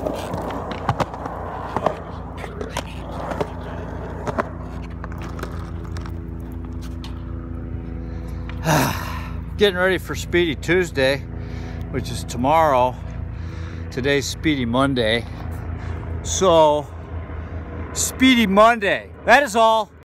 Getting ready for Speedy Tuesday, which is tomorrow. Today's Speedy Monday. So, Speedy Monday. That is all.